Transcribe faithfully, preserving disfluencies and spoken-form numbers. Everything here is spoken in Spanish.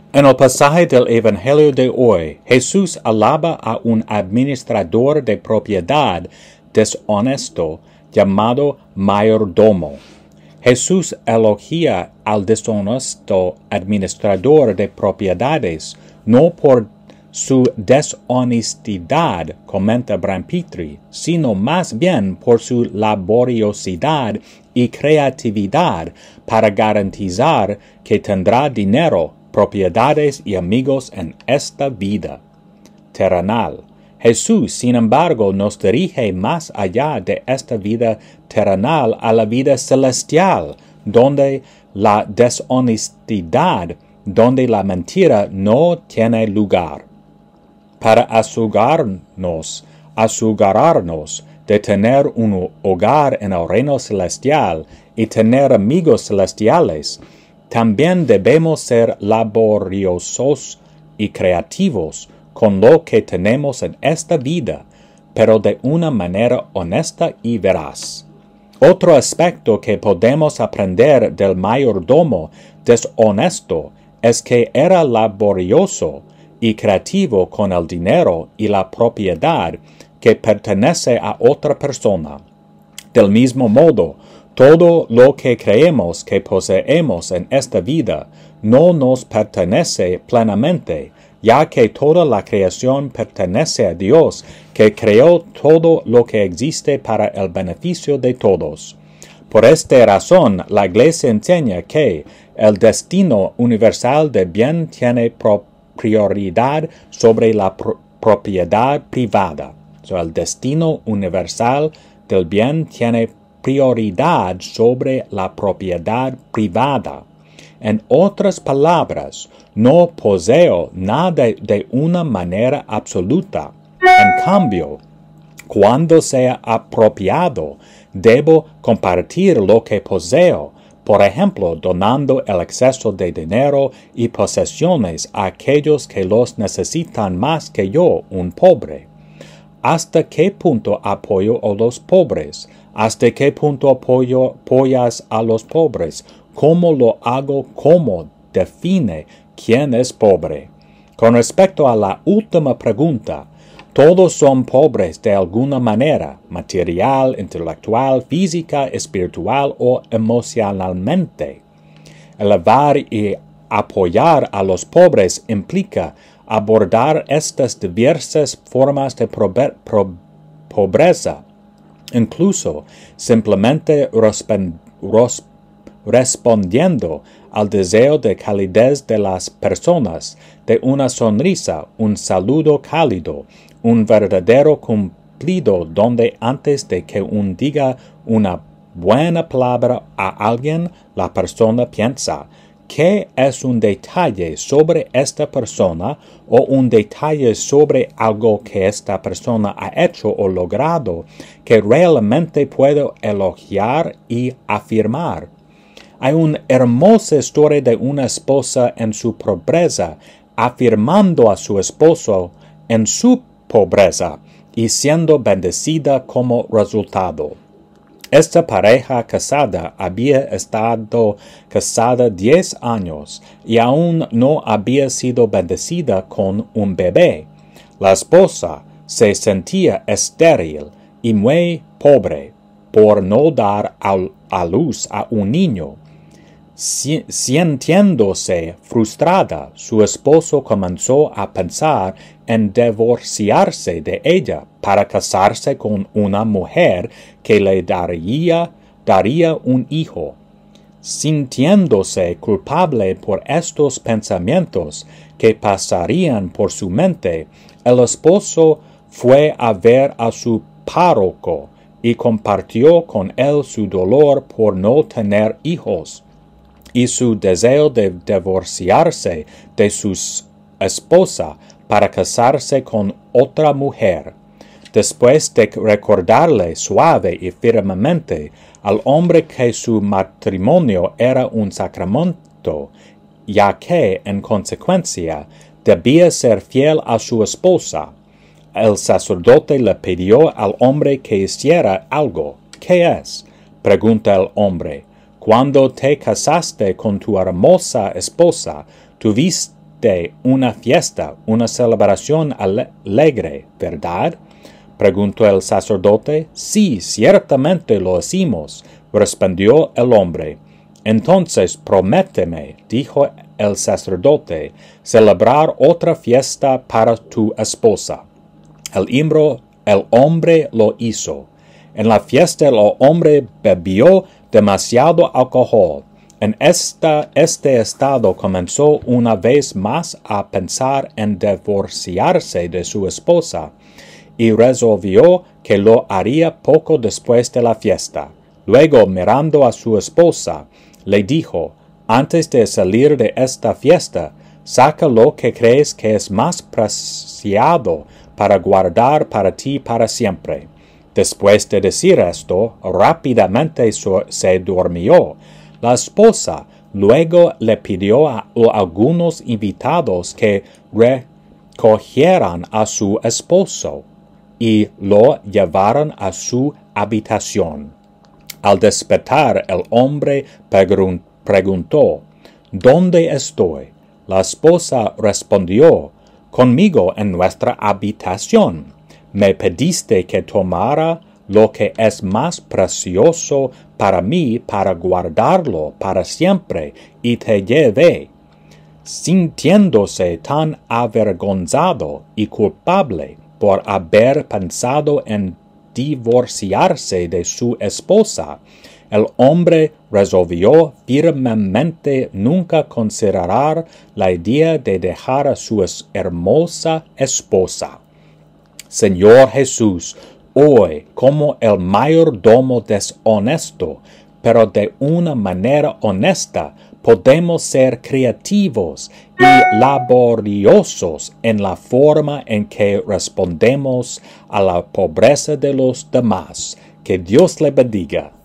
En el pasaje del Evangelio de hoy, Jesús alaba a un administrador de propiedad deshonesto llamado mayordomo. Jesús elogia al deshonesto administrador de propiedades no por su deshonestidad, comenta Brampitri, sino más bien por su laboriosidad y creatividad para garantizar que tendrá dinero, propiedades y amigos en esta vida terrenal. Jesús, sin embargo, nos dirige más allá de esta vida terrenal a la vida celestial, donde la deshonestidad, donde la mentira no tiene lugar. Para asegurarnos, asegurarnos de tener un hogar en el reino celestial y tener amigos celestiales, también debemos ser laboriosos y creativos con lo que tenemos en esta vida, pero de una manera honesta y veraz. Otro aspecto que podemos aprender del mayordomo deshonesto es que era laborioso y creativo con el dinero y la propiedad que pertenece a otra persona. Del mismo modo, todo lo que creemos que poseemos en esta vida no nos pertenece plenamente, ya que toda la creación pertenece a Dios, que creó todo lo que existe para el beneficio de todos. Por esta razón, la Iglesia enseña que el destino universal del bien tiene prioridad sobre la pro propiedad privada. So, el destino universal del bien tiene prioridad sobre la propiedad privada. En otras palabras, no poseo nada de una manera absoluta. En cambio, cuando sea apropiado, debo compartir lo que poseo, por ejemplo, donando el exceso de dinero y posesiones a aquellos que los necesitan más que yo, un pobre. ¿Hasta qué punto apoyo a los pobres? ¿Hasta qué punto apoyo, apoyas a los pobres? ¿Cómo lo hago? ¿Cómo define quién es pobre? Con respecto a la última pregunta, todos son pobres de alguna manera, material, intelectual, física, espiritual o emocionalmente. Elevar y apoyar a los pobres implica abordar estas diversas formas de pobreza, incluso simplemente respondiendo al deseo de calidez de las personas, de una sonrisa, un saludo cálido, un verdadero cumplido donde antes de que uno diga una buena palabra a alguien, la persona piensa, ¿qué es un detalle sobre esta persona o un detalle sobre algo que esta persona ha hecho o logrado que realmente puedo elogiar y afirmar? Hay una hermosa historia de una esposa en su pobreza afirmando a su esposo en su pobreza y siendo bendecida como resultado. Esta pareja casada había estado casada diez años y aún no había sido bendecida con un bebé. La esposa se sentía estéril y muy pobre por no dar a luz a un niño. Sintiéndose frustrada, su esposo comenzó a pensar en divorciarse de ella para casarse con una mujer que le daría, daría un hijo. Sintiéndose culpable por estos pensamientos que pasarían por su mente, el esposo fue a ver a su párroco y compartió con él su dolor por no tener hijos y su deseo de divorciarse de su esposa para casarse con otra mujer. Después de recordarle suave y firmemente al hombre que su matrimonio era un sacramento, ya que, en consecuencia, debía ser fiel a su esposa, el sacerdote le pidió al hombre que hiciera algo. ¿Qué es?, pregunta el hombre. Cuando te casaste con tu hermosa esposa, tuviste hiciste una fiesta, una celebración alegre, ¿verdad? Preguntó el sacerdote. Sí, ciertamente lo hicimos, respondió el hombre. Entonces prométeme, dijo el sacerdote, celebrar otra fiesta para tu esposa. El, imbro, el hombre lo hizo. En la fiesta el hombre bebió demasiado alcohol. En esta, este estado comenzó una vez más a pensar en divorciarse de su esposa y resolvió que lo haría poco después de la fiesta. Luego, mirando a su esposa, le dijo, antes de salir de esta fiesta, saca lo que crees que es más preciado para guardar para ti para siempre. Después de decir esto, rápidamente se durmió. La esposa luego le pidió a algunos invitados que recogieran a su esposo y lo llevaran a su habitación. Al despertar, el hombre preguntó, ¿dónde estoy? La esposa respondió, conmigo en nuestra habitación. Me pediste que tomara lo que es más precioso para mí para guardarlo para siempre, y te llevé. Sintiéndose tan avergonzado y culpable por haber pensado en divorciarse de su esposa, el hombre resolvió firmemente nunca considerar la idea de dejar a su hermosa esposa. Señor Jesús, hoy, como el mayordomo deshonesto, pero de una manera honesta, podemos ser creativos y laboriosos en la forma en que respondemos a la pobreza de los demás. Que Dios le bendiga.